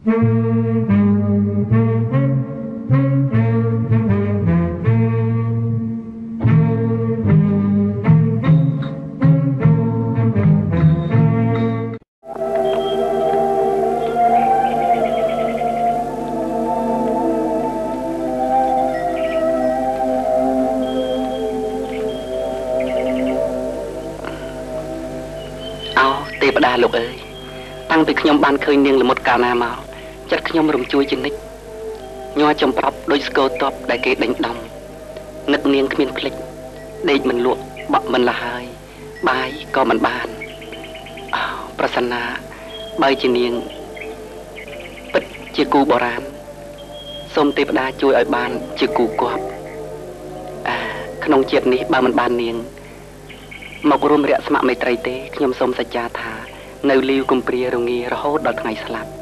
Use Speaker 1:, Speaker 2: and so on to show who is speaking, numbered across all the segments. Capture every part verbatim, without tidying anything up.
Speaker 1: លោកអើយតាំងពីខ្ញុំបានឃើញនាងល្មុតកាលណាមកចិត្តខ្ញុំរំជួយជានិច្ចញ័រចំប្រាប់ដូចស្គរតបដែលគេដេញដំនឹកនាងគ្មានភ្លេចដេកមិនលក់បក់មិនលះហើយបាយក៏មិនបានអោប្រសិនណាបើជានាងពិតជាគូបុរាណសូមទេវតាជួយឲ្យបានជាគូគប់អាក្នុងជាតិនេះបើមិនបាននាងមករួមរយៈស្ម័គ្រមេត្រីទេខ្ញុំសូមសច្ចាថានៅលីវគំព្រារងារហូតដល់ថ្ងៃស្លាប់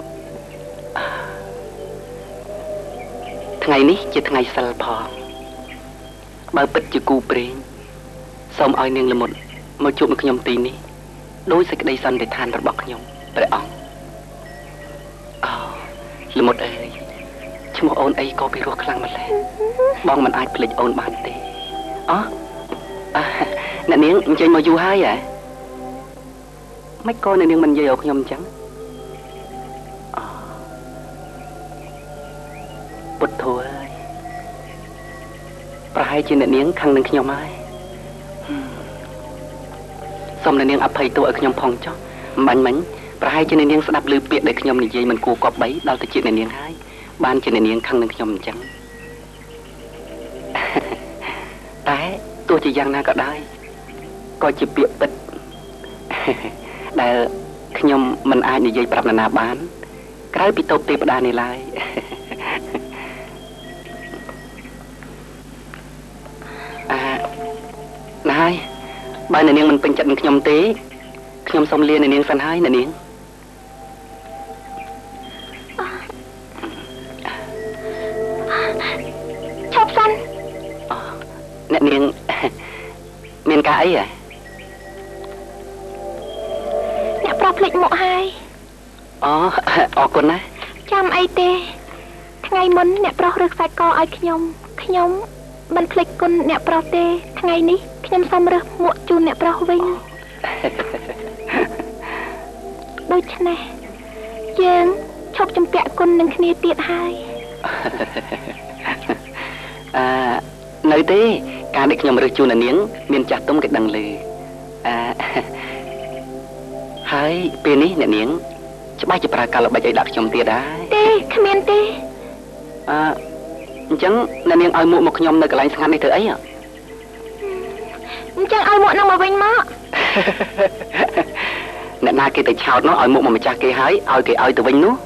Speaker 1: ថ្ងៃនេះជាថ្ងៃសិលផងបើពិតជាគូព្រេងសូមឲ្យនាងល្មុតមកជួបនឹងខ្ញុំទីនេះដោយសេចក្តីសន្និដ្ឋានរបស់ខ្ញុំព្រះអង្គអូល្មុតអើយឈ្មោះអូនអីក៏ពិរោះខ្លាំងម្ល៉េះបងមិនអាចភ្លេចអូនបានទេអោះអ្នកនាងអញ្ជើញមកយូរហើយហ៎មិនក៏អ្នកនាងមិននិយាយឲ្យខ្ញុំអញ្ចឹងពុទ្ធធើយប្រហែលជាអ្នកនាងខឹងនឹងខ្ញុំហើយសូមអ្នកនាងអភ័យទោសឲ្យខ្ញុំផងចុះមិនបាញ់មិញប្រហែលជាអ្នកនាងស្ដាប់ឮពាក្យដែលខ្ញុំនិយាយមិនគួរគប្បីដល់ទៅជាអ្នកនាងហើយបានជាអ្នកនាងខឹងនឹងខ្ញុំអញ្ចឹងតែទោះជាយ៉ាងណាក៏ដោយក៏ជាពាក្យពិតដែលខ្ញុំមិនអាចនិយាយប្រាប់នរណាបានក្រៅពីតូបទេវតានេះឡើយអាណាហើយបើអ្នកនាងមិនពេញចិត្តនឹងខ្ញុំទេខ្ញុំសូមលាអ្នកនាងសិនហើយអ្នកនាងឈប់សិនអ្នកនាងមានការអីហ៎អ្នកប្រុសភ្លេចមកហើយអូអរគុណណាចាំអីទេថ្ងៃមុនអ្នកប្រុសរើសខ្សែកឲ្យខ្ញុំខ្ញុំមិនភ្លេចគុណអ្នកប្រុសទេថ្ងៃនេះខ្ញុំសូមរើសមួកជូនអ្នកប្រុសវិញដូច្នេះយើងឈប់ជំពាក់គុណនឹងគ្នាទៀតហើយអឺនៅទេការដែលខ្ញុំរើសជូនអ្នកនាងមានចាស់ទុំគេដឹងឮអឺហើយពេលនេះអ្នកនាងច្បាស់ជាប្រើកាលល្បិចឲ្យដាក់ខ្ញុំទៀតដែរទេគ្មានទេអឺអញ្ចឹងអ្នកនាងឲ្យមួកមកខ្ញុំនៅកន្លែងស្ងាត់នេះធ្វើអីអញ្ចឹងឲ្យមួកនឹងមកវិញមកអ្នកណាគេទៅឆោតនោះឲ្យមួកមកម្ចាស់គេហើយឲ្យគេឲ្យទៅវិញនោះ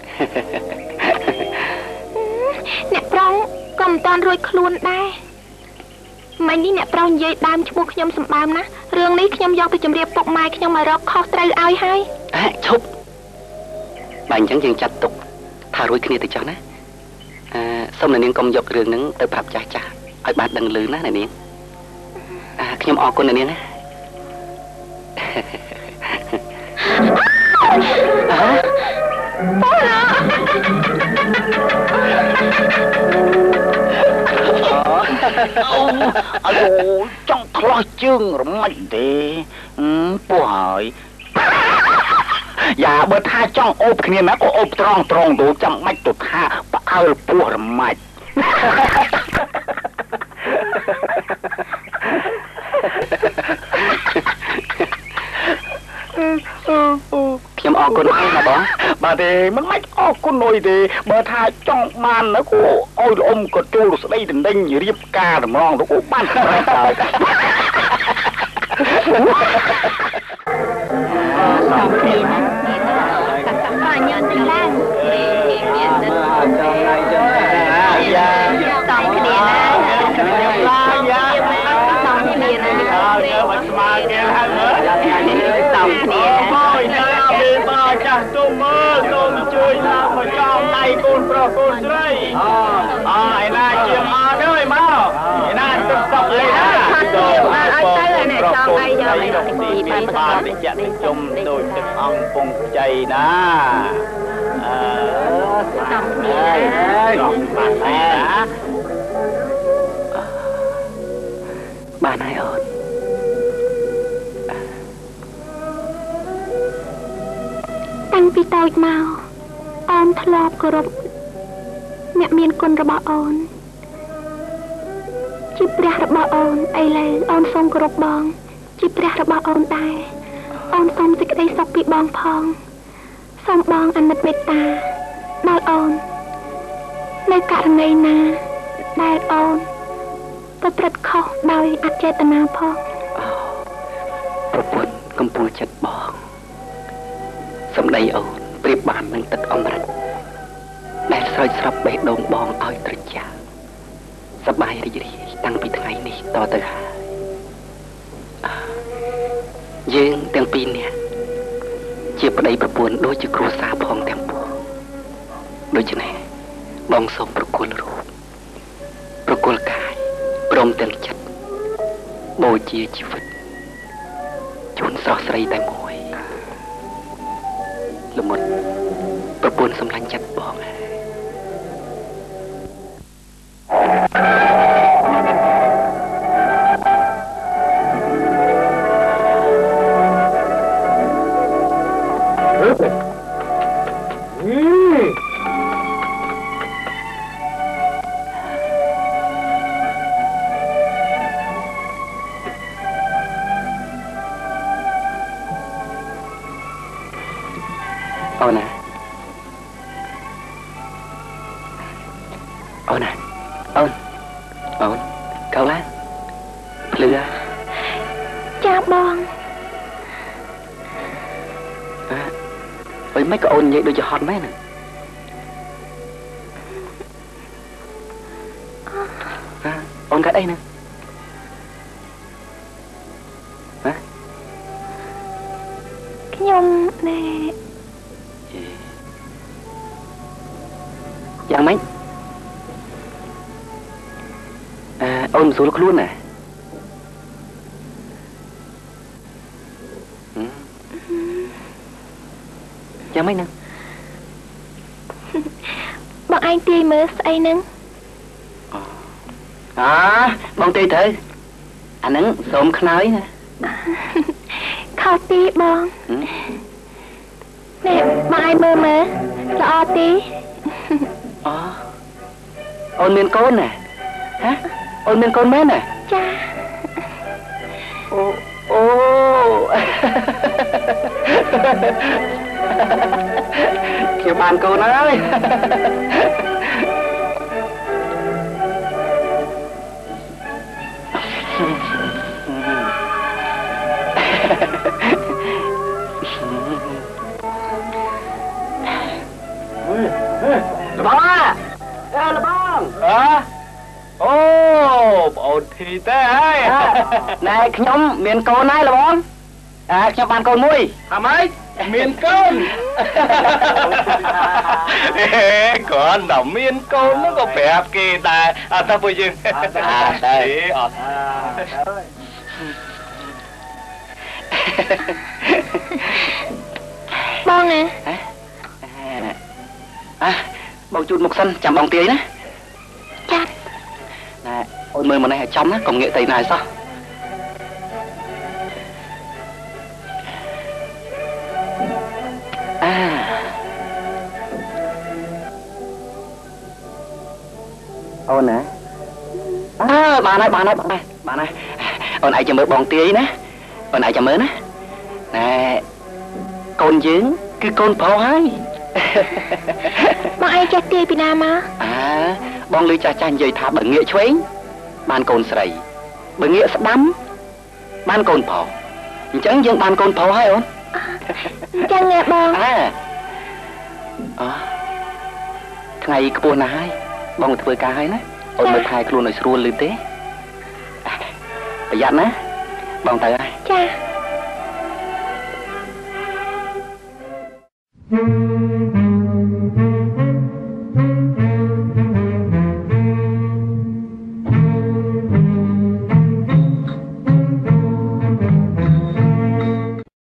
Speaker 1: អ្នកប្រុសក៏មិនតាន់រួចខ្លួនដែរមិញនេះអ្នកប្រុសនិយាយដើមឈ្មោះខ្ញុំសម្បើមណារឿងនេះខ្ញុំយកទៅជម្រាបពុកម៉ែខ្ញុំឲ្យរកខុសត្រូវឲ្យហើយអើឈប់បើអញ្ចឹងយើងចាត់ទុកថារួចគ្នាទៅចុះណាអឺសូមអ្នកនាងកុំយករឿងហ្នឹងទៅប្រាប់ចាស់ចាស់ឲ្យបានដឹងឮណាអ្នកនាងអាខ្ញុំអរគុណអ្នកនាងណាប៉ាអូអាយចង់ខ្លោះជើងរមាច់ទេពោះហើយយ៉ាបើថាចង់អូបគ្នាណាក៏អូបត្រង់ត្រង់ទៅចាំបាច់ទៅថាផ្អើលពោះរមាច់ខ្ញុំអរគុណហើយណាបងបាទទេមិនមិនអរគុណអុយទេបើថាចង់បានណាក៏អុយអ៊ំក៏ចូលស្ដីដណ្ដេញរៀបការតម្រងទៅបានតែដល់សំពីណាកាក់បាញ់ញ៉ាំឡើងមានទៅចាំណៃចឹងយ៉ាសំគ្នាណាខ្ញុំឡាយ៉ាសំគ្នាណាយកមកស្មារតីហើយសំគ្នាហើយពេលមកចាស់ទុំមើលសូមជួយឡើងមកចោលដៃកូនប្រុសកូនស្រីអូអឯណាជាងអត់អើយមកឯណាទឹកសុកអីណាចូលឲ្យទៅអ្នកចង់អីយកអីទៅទីបានបានវិជ្ជនិយមដោយទឹកអង្គពងខ្ចីណាអឺ
Speaker 2: អូនធ្លាប់គោរពអ្នកមានគុណរបស់អូនជាព្រះរបស់អូនឥឡូវអូនសូមគោរពបងជាព្រះរបស់អូនដែរអូនសូមសេចក្តីសុខពីបងផងសូមបងអាណិតមេត្តាដល់អូននៅករណីណាដែលអូនប្រព្រឹត្តខុសដោយអចេតនាផង
Speaker 1: ប្រពន្ធកំពូលចិត្តបងសម្ដីអូនប្រៀបបាននឹងទឹកអមរិតដែលស្រោចស្រពបេះដូងបងឲ្យត្រជាក់សប្បាយរីករាយតាំងពីថ្ងៃនេះតទៅហើយយើងទាំងពីរនាក់ជាប្តីប្រពន្ធដូចជាគ្រួសារផងទាំងពួងដូច្នេះបងសូមប្រគល់រូបប្រគល់កាយព្រមទាំងចិត្តបូជាជីវិតជូនស្រស់ស្រីតែមួយល្មុតប្រពន្ធសម្លាញ់ចិត្តបងហើយអូនណាអូនណាអូនអូនកៅឡាភ្លឺ
Speaker 2: ចាបង
Speaker 1: អើមិនក៏អូននិយាយដូចជាហត់មែនណាអូនកាត់អីណាហ៎
Speaker 2: ខ្ញុំណែ
Speaker 1: យ៉ាងម៉េចអឺអូនមិនស្រួលខ្លួនណាយ៉ាងម៉េចណា
Speaker 2: បងឯងទាយមើលស្អីហ្នឹង
Speaker 1: អើបងទាយទៅអាហ្នឹងសូមខ្នើយណា
Speaker 2: ខោទីបងនេះបងឯងមើលមើលល្អទី
Speaker 1: អូអូនមានកូនណាហ៎អូនមានកូនមែនណា
Speaker 2: ចា
Speaker 1: អូអូខ្ញុំបានកូនហើយលបងអើលបងអើអូបងអូនធីទេហើយណែខ្ញុំមានកូនហើយលបងអើខ្ញុំបានកូនមួយថាម៉េចមានកូនអេគាត់ដល់មានកូននោះក៏ប្រាប់គេដែរអត់ទៅពួកយើងអត់ទេអត់
Speaker 2: បងណា
Speaker 1: អ่ะបងជូតមុខសិនចាំបងទាយណា
Speaker 2: ចា
Speaker 1: ណែអូនមើលមកនេះឲ្យចំណាកុំងាកទៅណាឲ្យសោះអាអូនណាអើបានហើយបានហើយបានហើយបានហើយអូនឯងចាំមើលបងទាយណាអូនឯងចាំមើលណាណែកូនយើងគឺកូនប្រុសហើយ
Speaker 2: បងឯងចេះទាយពីណាមក
Speaker 1: អើបងឮចាស់ចាស់និយាយថាបើងាកឆ្វេងបានកូនស្រីបើងាកស្ដាំបានកូនប្រុសអញ្ចឹងយើងបានកូនប្រុសហើយអូន
Speaker 2: អញ្ចឹងឯងបង
Speaker 1: អើអថ្ងៃខ្ពស់ណាស់ហើយបងធ្វើការហើយណាអូនមើលថែខ្លួនឲ្យស្រួលលឺទេប្រយ័ត្នណាបងទៅហើយ
Speaker 2: ចា
Speaker 3: Thank you.